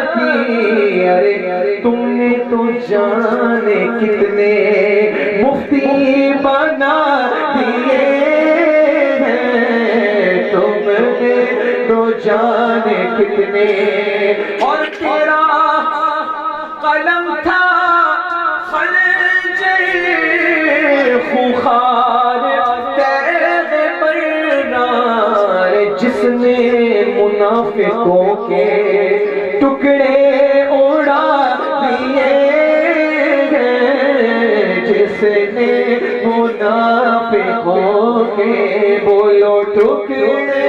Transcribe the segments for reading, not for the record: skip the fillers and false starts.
کی، ارے تم نے تو جانے کتنے مفتی بنا دیے ہیں، تم نے تو جانے کتنے، اور تیرا قلم تھا خنجر خونخوار تیغ برار، جس نے منافقوں کے ٹکڑے اڑا دیے ہیں، جس نے منافقوں کے بولو ٹکڑے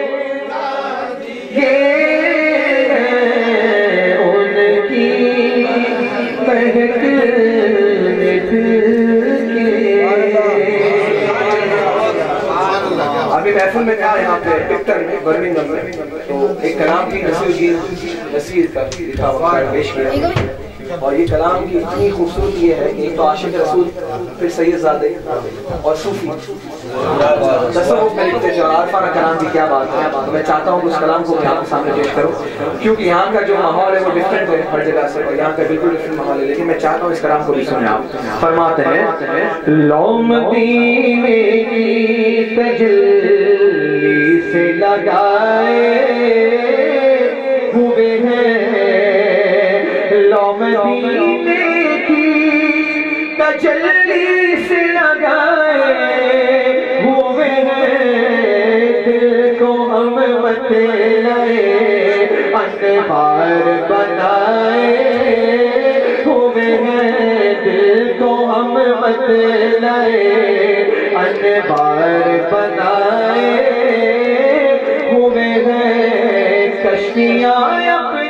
ابھی محفل میں تھا یہاں پہ پکتر میں برمنگھم میں، تو ایک کلام کی نصیر کا لکھا ہوا پیش کیا، اور یہ کلام کی اتنی خوبصورتی یہ ہے کہ ایک تو عاشق رسول، پھر سید زادے اور صوفی تصوف میں لکھتے جو عارفانہ کلام کی کیا بات ہے، تو میں چاہتا ہوں کہ اس کلام کو میں آپ کے سامنے پیش کروں، کیونکہ یہاں کا جو ماحول ہے وہ ڈفرینٹ ہے ہر جگہ سے، اور یہاں کا بالکل ڈفرینٹ ماحول ہے، لیکن میں چاہتا ہوں اس کلام کو بھی سنیں آپ۔ فرماتے ہیں لو مدینے کی تجلی سے لگائے ہوئے ہیں، لو مدینے کی تجلی سے لگائے ہوئے ہیں، دل کو ہم مطلعے انوار بنائے ہوئے ہیں، دل کو ہم مطلعے انوار بنائے ہوئے ہیں، کشتیاں اپنی،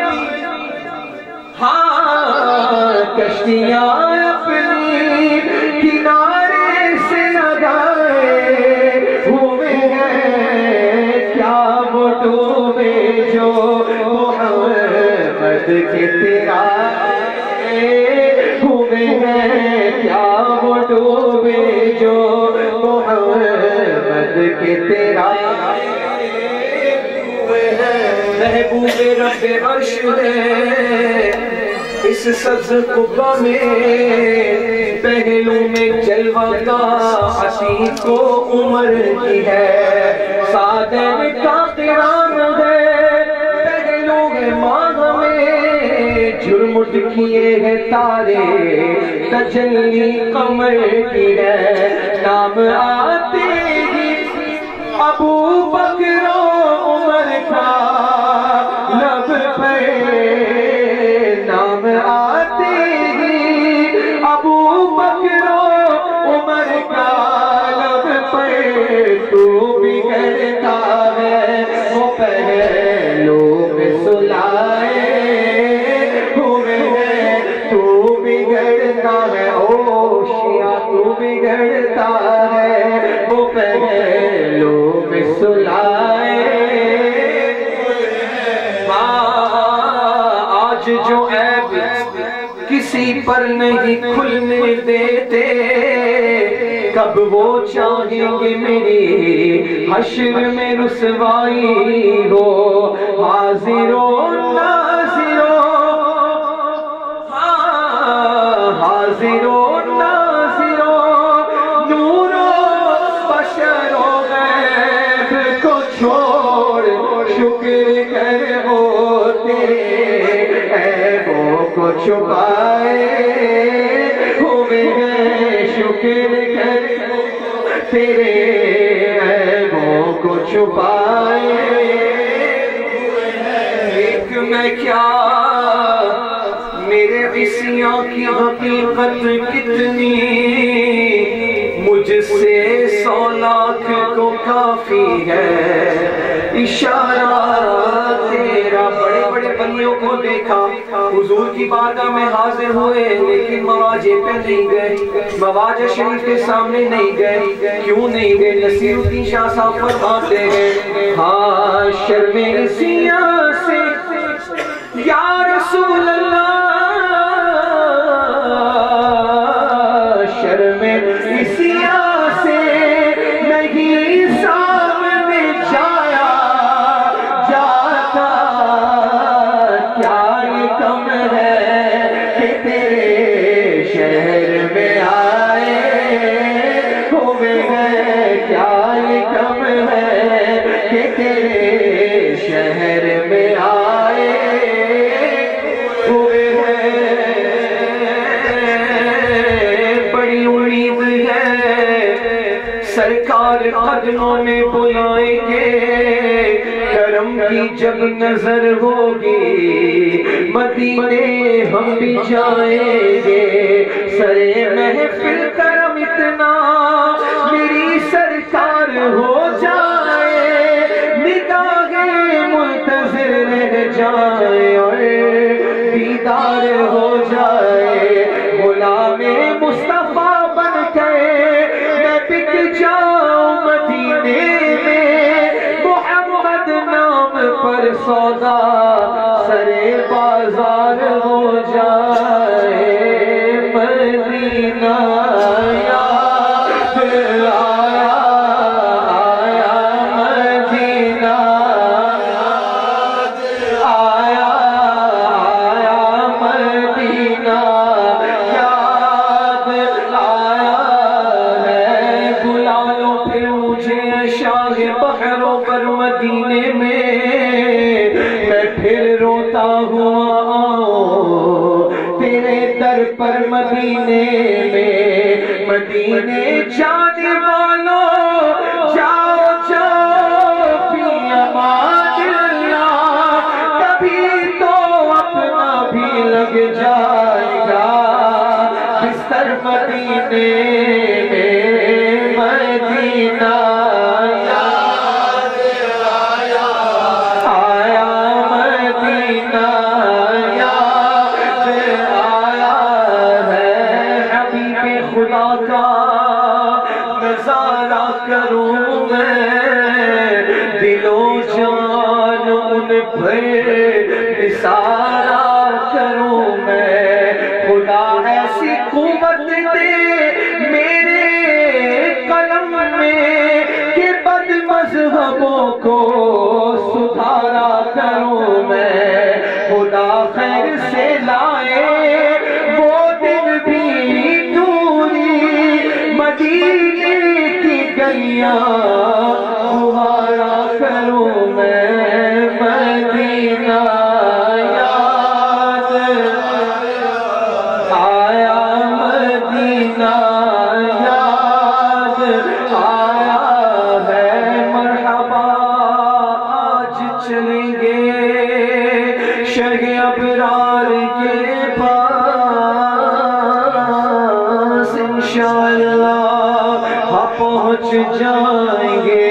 ہاں کشتیاں اپنی کنارے سے لگائے ہوئے ہیں، کیا وہ ڈوبے جو محمد کے ترائے ہوئے ہیں، کیا وہ ڈوبے جو محمد کے ترائے ہوئے ہیں، محبوب رب عرش ہے اس سبز قبہ میں، پہلو میں جلوہ کا عتیق و عمر کی ہے، سادن کا قران ہے پہلو ماہ میں، جھرمٹ کیے ہیں تارے تجلی قمر کی ہے، نام آتے ہی ابو بکر و عمر کا لب پہ، نام آتے ہی ابو بکر و عمر کا لب پہ، تو بگڑتا ہے وہ پہلو میں سلائے ہوئے ہیں، تو بگڑتا ہے او شیعہ، تو بگڑتا ہے وہ پہلو میں سلائے آج جو عیب کسی پر نہیں کھلنے دیتے، کب وہ چاہیں گے میری حشر میں رسوائی ہو، حاضر و ناظر حاضر و ناظر نور و بشر و غیب کو چھوڑ شکر کر وہ تیرے عیبوں کو چھپائے ہوئے ہیں، شکر کر تیرے عیبوں کو چھپائے ہوئے ہیں، ایک میں کیا میرے عصیاں کی حقیقت کتنی، مجھ سے 100 لاکھ کو کافی ہے اشارہ تیرا۔ بڑے بڑے بلیوں کو دیکھا حضور کی بارگاہ میں حاضر ہوئے، لیکن مواجہ پہ نہیں گئے، مواجہ شریف کے سامنے نہیں گئے، کیوں نہیں گئے؟ نصیر الدین شاہ صاحب فرماتے ہیں ہاں شرم عصیاں سے یا رسول اللہ، شرم عصیاں سے نہیں سامنے جایا جاتا، کیا یہ کم ہے کہ تیرے شہر میں آئے ہوئے ہیں، کیا کم ہے کہ تیرے شہر میں آئے ہوئے ہیں۔ بڑی امید ہے سرکار قدموں میں بلائیں گے، کرم کی جب نظر ہوگی مدینے ہم بھی جائیں گے۔ سرے محفل کرم اتنا میری سرکار ہو جائے، نگاہیں منتظر رہ جائے اور دیدار ہو جائے، غلام مصطفیٰ بن کے میں بک جاؤں مدینے میں، محمد نام پر سودا سرے بازار ہو جائے۔ مدینہ یاد آیا، آیا مدینہ آیا، آیا مدینہ یاد آیا ہے۔ بلا لو پھر مجھے شاہ بحروں پر مدینے میں، میں پھر روتا ہوا آؤں تیرے در پر مدینے میں۔ مدینے جانے والوں جاؤ جاؤ فی امان اللہ، کبھی تو اپنا بھی لگ جائے گا بستر مدینے میں۔ مدینہ یاد آیا، آیا مدینہ یاد آیا ہے۔ حبیب خدا کا نظارہ کروں میں، دل و جان ان پر نثارہ کروں میں۔ خدا ایسی قوت دے میرے قلم میں کہ بد مذہبوں کو سدھارا کروں میں۔ خدا خیر سے لائے وہ دن بھی دوری، مدینے کی گلیاں بہارا کروں میں۔ مدینہ یاد آیا، مدینہ یاد آیا ہے۔ مرحبا آج چلیں گے شہ ابرار کے پاس، انشاءاللہ پہنچ جائیں گے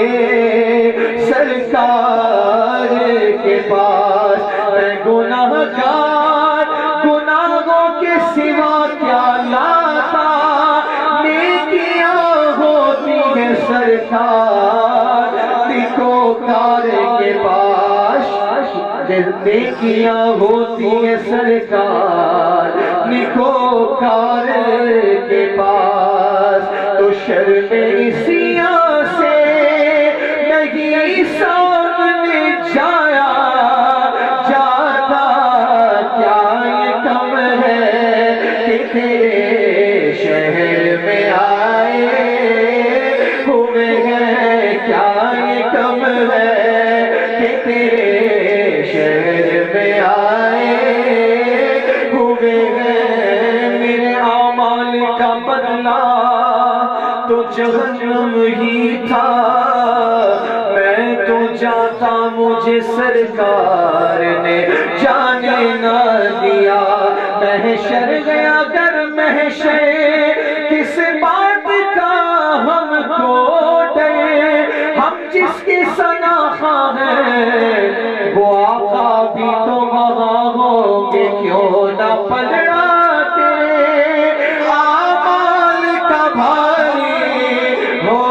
سرکار کے پاس۔ میں گناہ گار گناہوں کے سوا کیا لاتا، نیکیاں ہوتی ہیں سرکار نیکوکار کے پاس۔ نیکیاں ہوتی ہیں سرکار نیکوکار کے پاس، تو شرم سیاں سے نہیں سامنے جایا جاتا، کیا یہ کم ہے کہ تیرے شہر میں آئے ہوئے ہیں، کیا یہ کم ہے کہ تیرے شہر میں آئے ہوئے ہیں۔ میرے اعمال کا بدلہ تو جہنم ہی تھا، میں تو جاتا مجھے سرکار نے جانے نہ دیا۔ محشر گیا گر محشر کس بات کا ہم کو ڈرے، ہم جس کی سناخواں ہیں وہ آقا بھی تو وہاں ہوں گے، کیوں نہ پلڑاتے اعمال کا بھاری ہو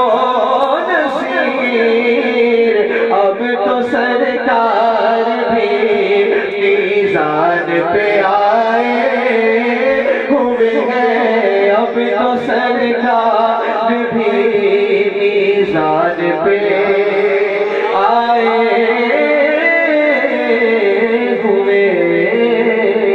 نصیر۔ اب تو سرکار بھی میزان پہ آئے ہوئے ہیں، اب تو سرکار بھی میزان پہ آئے ہوئے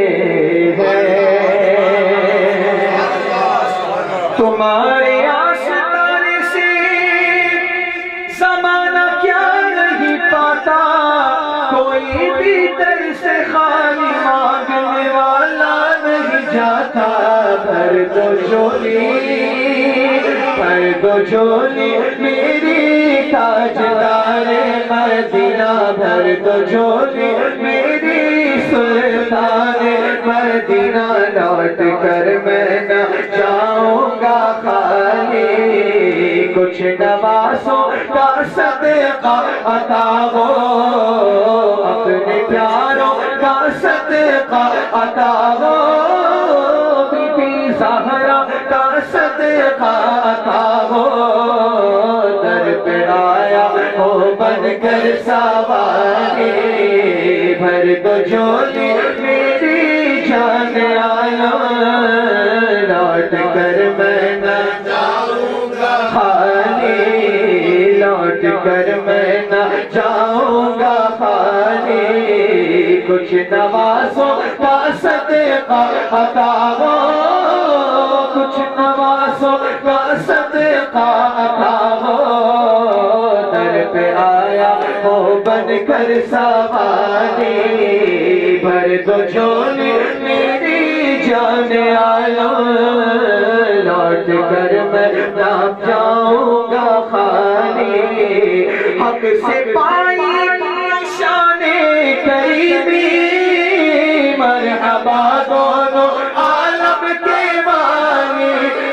بھر دو جھولی، بھر دو جھولی میری تاجدار مدینہ، بھر دو جھولی میری سلطان مدینہ، لوٹ کر میں نہ جاؤں گا خالی، کچھ نوازوں کا صدقہ عطا ہو، اپنے پیاروں کا صدقہ عطا ہو، بی بی زہرا کا صدقہ عطا ہو، در پہ آیا ہو بن کر سواری، بھر دو جھولی میری جان عالم، لوٹ کر میں نہ جاؤں گا خالی، لوٹ کر میں نہ جاؤں گا خالی، کچھ نوازوں کا صدقہ عطا ہو، کچھ نوازوں کا صدقہ عطا ہو، در پہ آیا ہو بن کر سواری، بھر دو جھولی میری جان عالم، لوٹ کر میں نہ جاؤں گا خالی، حق سے پائی شان کریمی، مرحبا دونوں عالم کے بانی،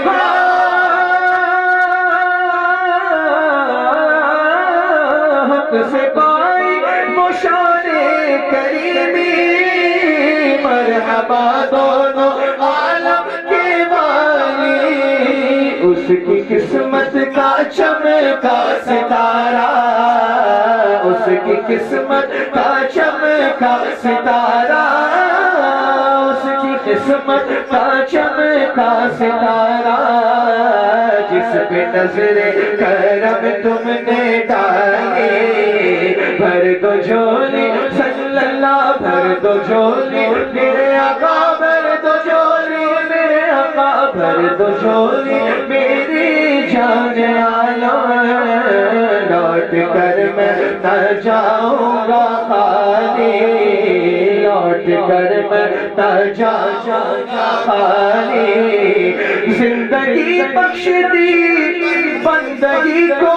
حق سے پائی وہ شان کریمی، مرحبا دونوں عالم کے بانی، اس کی قسمت کا چمکا ستارہ، اس کی قسمت کا چمکا ستارہ، اس کی قسمت کا چمکا ستارہ، جس پہ نظر کرم تم نے ڈالی، بھر دو جھولی صلی اللہ، بھر دو جھولی میرے آقا، بھر دو جھولی میرے آقا، بھر دو جھولی میری جان عالم، لوٹ کر میں نہ جاؤں گا خالی، لوٹ کر میں نہ جاؤں گا خالی، زندگی بخش دی بندگی کو،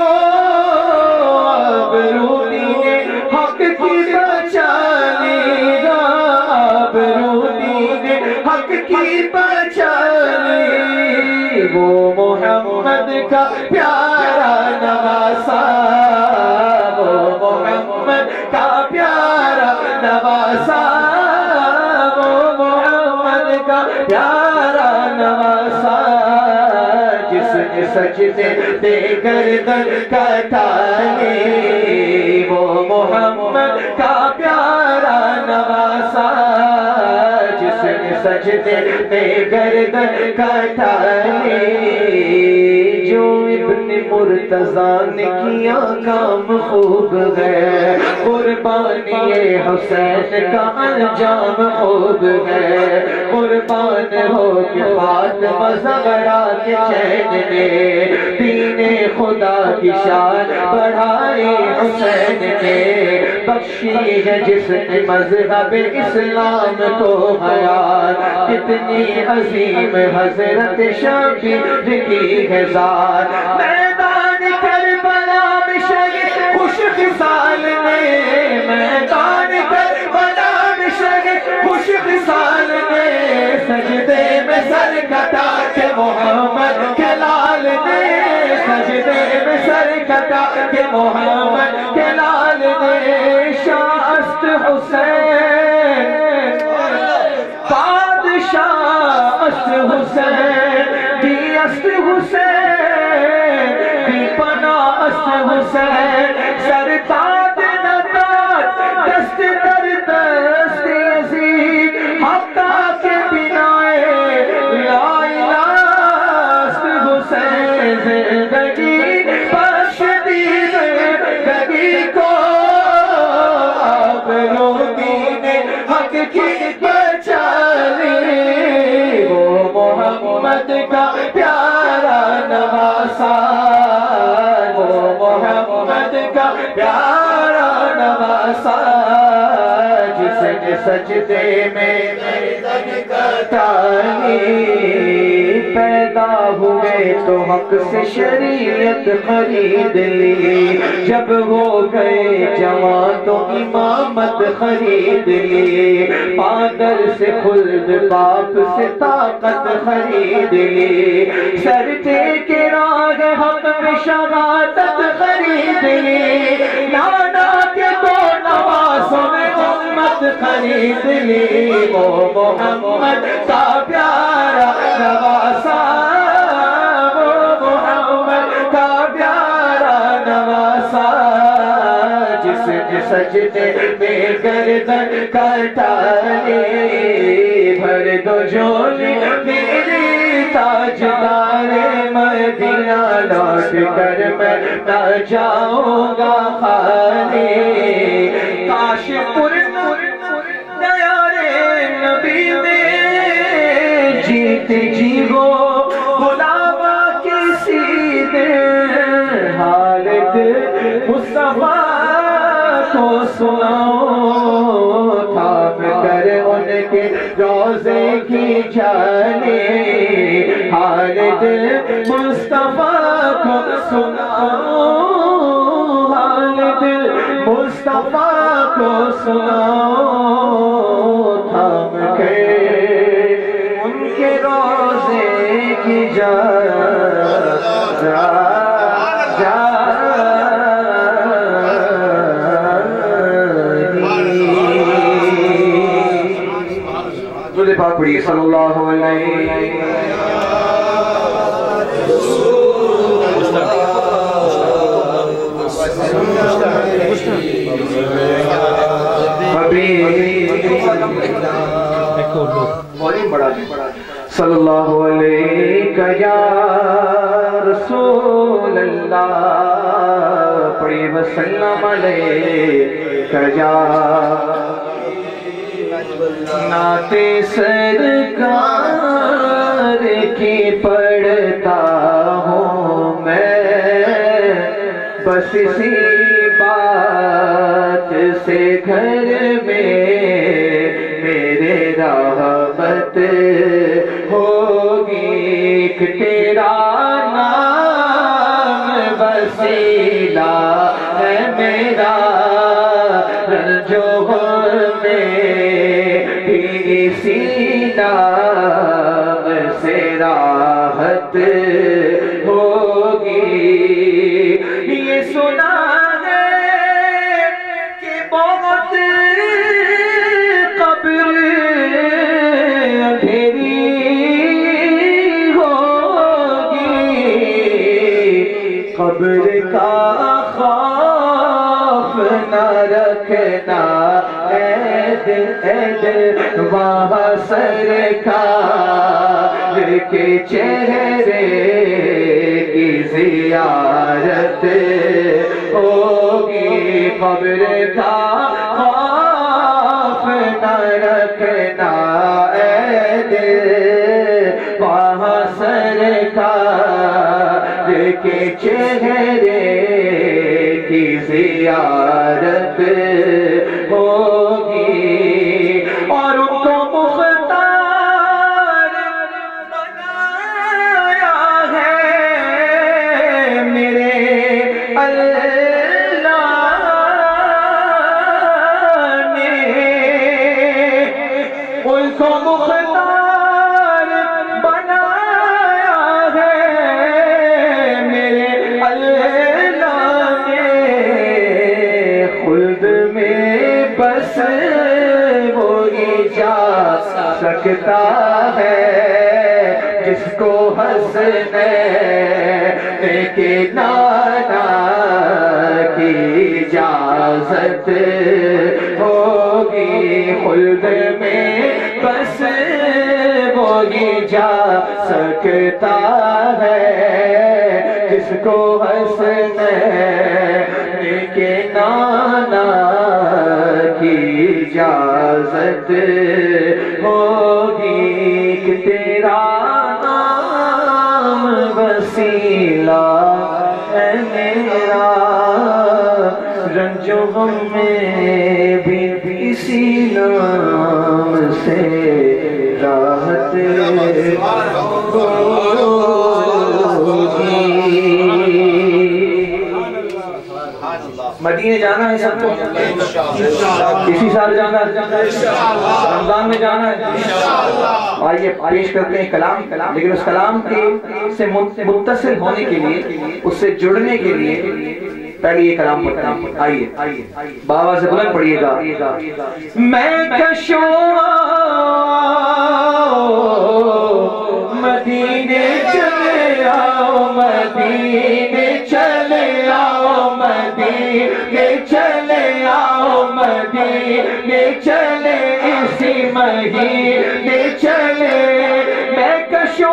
آبرو دین حق کی بچانے گا، آبرو دین حق کی بچانے، وہ محمد کا پیارا نواسا، وہ محمد کا پیارا نواسا، وہ محمد کا پیارا نواسا، جس نے سجدے دے گردن کٹائی، وہ محمد کا پیارا نواسا، جس نے سجدے دے گردن کٹائی، جو ابن مرتضیٰ نے کیا کام خوب ہے، قربانی حسین کا انجام خوب ہے، قربان ہو کے فاطمہ زہرا کے چین نے، دین خدا کی شان بڑھائی حسین نے، بخشی ہے جس نے مذہب اسلام کو حیات، کتنی عظیم حضرت شبیر کی ہے ذات، میدان کربلا میں شہید خوش خصال نے، میدان کربلا میں شہید خوش خصال نے، سجدے میں سر کٹا کے محمد کے لال نے، سجدے میں سر کٹا کے محمد کے لال نے، شاہ است حسین بادشاہ است حسین، دی است حسین، دی پناہ است حسین، سر تاج نتاج دست در دست یزید، حقا کے بنائے لا الہ است حسین، زندگی بخش دی زندگی کو، آبرو دین حق کی بچالی، وہ محمد کا پیارا نواسا، وہ محمد کا پیارا نواسا، جس نے سجدے میں تانی پیدا ہوئے تو حق سے شریعت خرید لی، جب ہو گئے جوان تو امامت خرید لی، مادر سے خلد باپ سے طاقت خرید لی، سر کے راہ حق میں شہادت خرید لی، نانا کے دو نواسوں میں امت خرید لی، وہ محمد کا پیارا نواسا، وہ محمد کا پیارا نواسا، جس نے سجدے میں گردن کٹالی، بھر دو جھولی میری تاجدار مدینہ، لوٹ کر میں نہ جاؤں گا خالی، کاش نبی میں جیتے جی ہو بلاوا کسی دن، حالت مصطفیٰ کو سناؤ، تھام کر ان کے روزے کی جالی، حالت مصطفیٰ کو سناؤ، حالت مصطفیٰ کو سناؤ، تھام کے ان کے روزے کی درود پاک پڑھیے صلی اللہ علیہ صلی اللہ علیہ یا رسول اللہ، پڑھیے وسلم علیہ یا نعت سرکار کی پڑھتا ہوں میں، بس اسی بات سے گھر میں میرے رحمت ہوگی، کہ تیرا نام وسیلہ ہے میرا، رنج و غم اسی نام سے راحت ہوگی، یہ سنا ہے کہ بہت قبر اندھیری ہوگی، قبر کا خوف نہ رکھنا اے دل، وہاں سرکار کے چہرے کی زیارت ہوگی، قبر کا خوف نہ رکھنا اے دل، وہاں سرکار کے چہرے کی زیارت ہوگی، اور ان کو مختار بنایا ہے میرے اللہ نے، ان کو مختار بنایا ہے میرے اللہ نے، خلد میں بس وہی جا سکتا ہے جس کو حسنین کے نانا کی اجازت ہوگی، خلد میں بس وہی جا سکتا ہے جس کو حسنین کے نانا کی اجازت ہوگی، کہ تیرا نام وسیلہ ہے میرا، رنج و غم میں بھی اسی نام جانا ہے سب کو؟ اسی سال جانا ہے؟ رمضان میں جانا ہے؟ آئیے پیش کرتے ہیں کلام، لیکن اس کلام سے متصل ہونے کے لیے، اس سے جڑنے کے لیے پہلے یہ کلام پڑھتے ہیں. آئیے بابا سے بلند پڑھیے گا. میں کشوں مدینے چلے آؤ، مدینے چلے آؤ، مدینے چلے آؤ، مدینے چلے اسی مہینے چلے. میں کشوں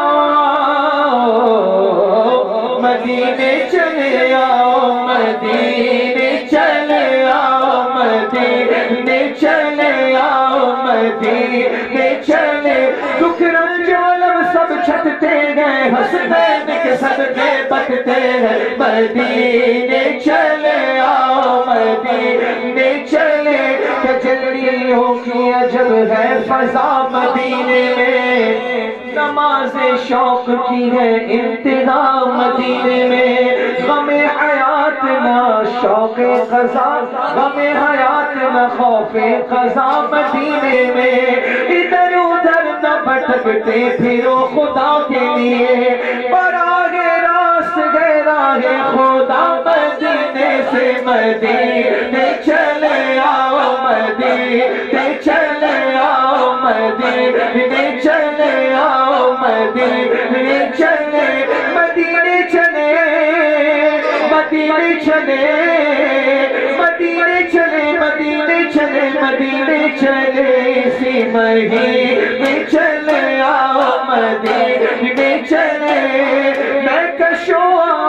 مدینے چلے آؤ، مدینے چلے آؤ، مدینے چلے آؤ، مدینے چلے. دکھ رنج عالم سب چھٹتے گئے، حسنین کے صدقے بٹتے ہیں. مدینے چلے آؤ، مدینے چلے. تجلیوں کی عجب ہے فضا مدینے میں، نماز شوق کی ہے انتہا مدینے میں. غم حیات نہ شوق قضا، غم حیات نہ خوف قضا مدینے میں. ادھر ادھر نہ بھٹکتے پھرو خدا کے لیے، براہ راست گئے راہ خدا مدینے سے. مدینے چلے آؤ، مدینے چلے آؤ، مدینے چلے آؤ، مدینے چلے. مدینے چلے، مدینے چلے، مدینے چلے، مدینے چلے، مدینے چلے اسی مہینے چلے آؤ، مدینے چلے. میں کشوں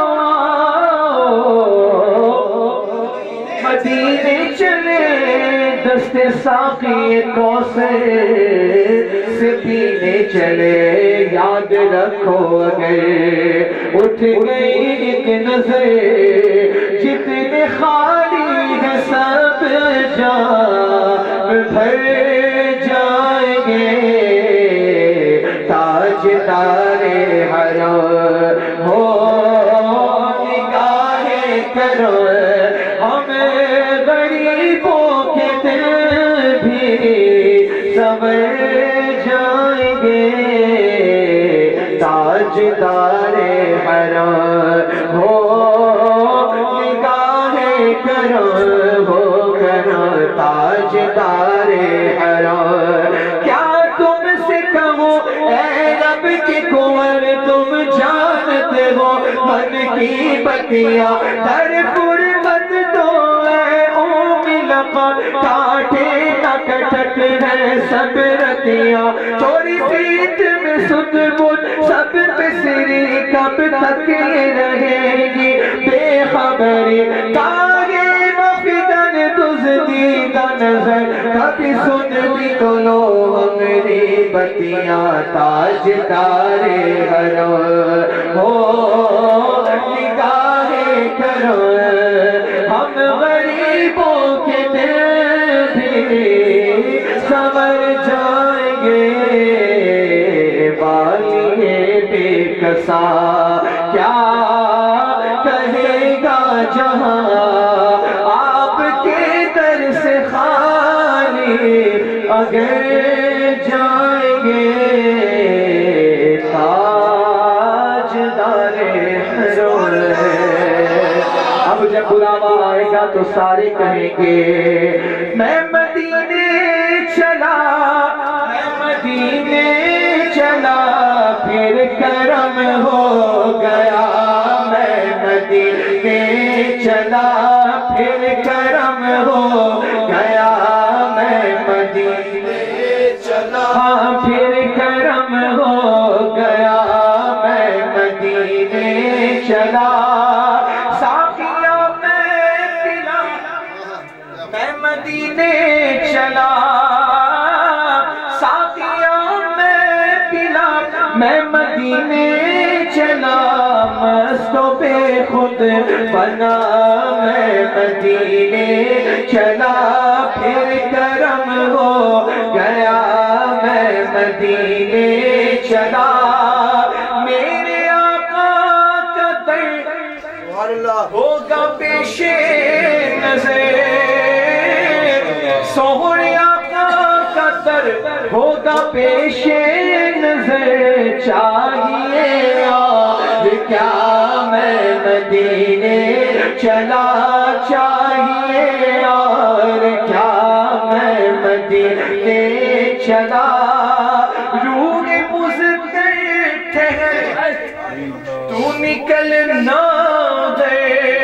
مدینے چلے، دست ساقی کوثر سے پینے چلے. یاد رکھو اگر اٹھ گئی ایک نظر، جتنے خالی ہیں سب جام بھر جائیں گے. تاجدار حرم ہو نگاہیں کرو، ہم غریبوں کے دل بھی سنور جائیں گے. تاجدار حرم ہو نگاہیں کرو، ہو کرو تاجدار حرم. کیا تم سے کہوں اے رب کی کنور، تم جانتے ہو من کی بتیاں. در پر مت دو اے اومی لقب، کاٹے نہ کٹک ہے سب رتیاں. چوری پیٹ میں سد بد سب بسری، کب تک یہ رہے گی بے خبری. کاغے مفدن دزدیدہ نظر، کبھی سن بھی تو لو ہمری بتیاں. تاجدار حرم ہو نگاہیں کرو، ہم غریبوں کے دل بھی سنور جائیں گے. والیے بے کسا کیا کہے گا جہاں، آپ کے در سے خالی اگر جائیں گے. تاجدار حرم. اب جب بلاوا آئے گا تو سارے کہیں گے میں مدینے چلا، میں مدینے چلا، پھر کرم ہو گیا. میں مدینے چلا، پھر کرم ہو گیا. میں مدینے چلا، پھر کرم ہو گیا. میں مدینے چلا، ساقیہ میں پلا. میں مدینے چلا، ساقیہ میں پلا. میں مدینے چلا، مست و بے خود بنا. میں مدینے چلا، پھر کرم ہو گیا. میں مدینے چلا، میرے آقا کا در ہوگا پیش نظر. ہوگا پیش نظر چاہیے اور کیا میں مدینے چلا چاہیے اور کیا میں مدینے چلا روح مزدر ٹھہر تو نکل نہ دے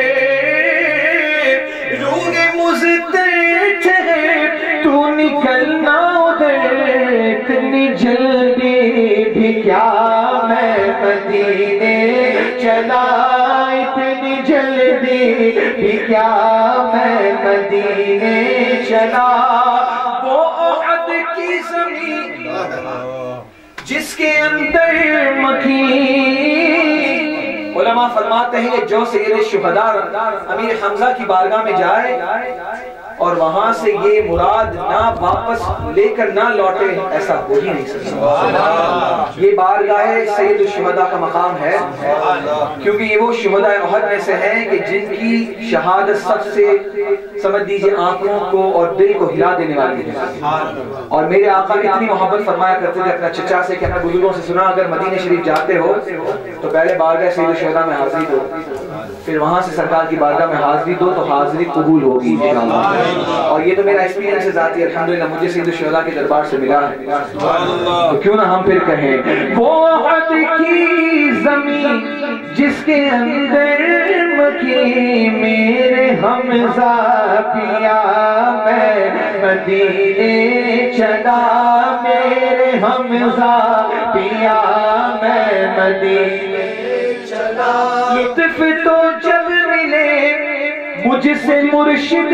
روح مزدر ٹھہر تو نکل نہ دے اتنی جلدی بھی کیا میں مدینے چلا اتنی جلدی بھی کیا میں مدینے چلا وہ احد کی زمین جس کے اندر مکین علماء فرماتے ہیں کہ جو سید الشہداء امیر حمزہ کی بارگاہ میں جائے اور وہاں سے یہ مراد نہ واپس لے کر نہ لوٹے ایسا ہو ہی نہیں سکتا یہ بارگاہ سید الشہداء کا مقام ہے کیونکہ یہ وہ شہداء احد میں سے ہیں کہ جن کی شہادت سب سے سمجھ دیجئے آنکھوں کو اور دل کو ہلا دینے والی ہے اور میرے آقا نے اتنی محبت فرمایا کرتے تھے اپنا چچا سے کہ اپنے بزرگوں سے سنا اگر مدینہ شریف جاتے ہو تو پہلے بارگاہ سید الشہداء میں حاضری دو پھر وہاں سے سرکار کی بارگاہ میں حاضری دو تو حاضری قبول ہوگی انشاءاللہ اور یہ تو میرا ایکسپیرینس ہے ذاتی الحمدللہ مجھے سید الشہداء کے دربار سے ملا ہے تو کیوں نہ ہم پھر کہیں وہ احد کی زمین جس کے اندر مکین میرے حمزہ پیا میں مدینے چلا میرے حمزہ پیا میں مدینے چلا لطف تو جب ملے مجھ سے مرشد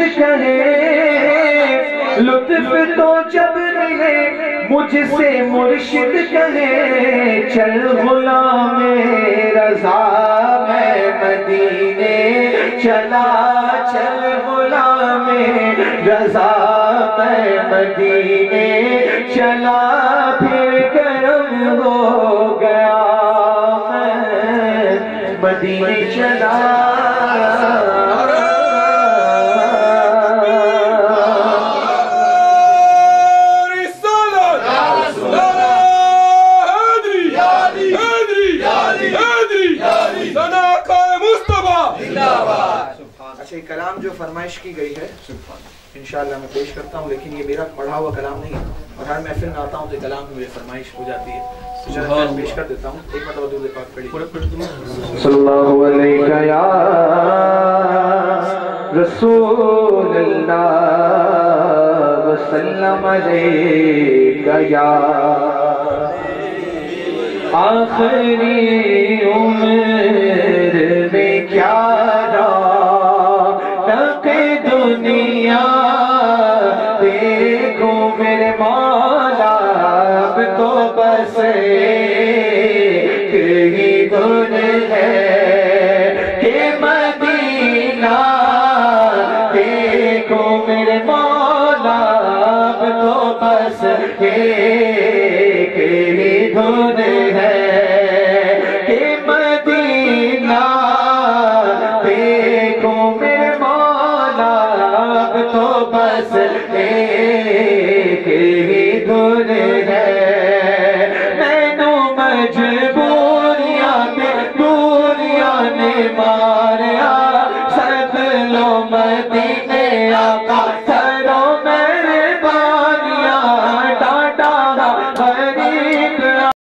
کہے لطف تو جب ملے مجھ سے مرشد کہے چل غلام رضا میں مدینے چلا چل غلام رضا میں مدینے چلا پھر کرم ہو گیا میں مدینے چلا اچھا کلام جو فرمائش کی گئی ہے انشاءاللہ میں پیش کرتا ہوں لیکن یہ میرا پڑھا ہوا کلام نہیں ہے اور ہر محفل میں آتا ہوں تو کلام میں میری فرمائش ہو جاتی ہے تو چلو میں پیش کر دیتا ہوں ایک مرتبہ درود پاک پڑھیے صلی اللہ علیہ یا رسول اللہ وسلم علیہ یا آخری عمر میں کیا دنیا دیکھو میرے مولا اب تو بس ایک ہی دھن ہے کہ مدینہ دیکھو میرے مولا اب تو بس ایک ہی دھن ہے کہ مدینہ دیکھو میرے تو بس ایک ہی دھن ہے میں نو مجبوریاں پہ دنیا نے ماریا سب لو مدینے آقا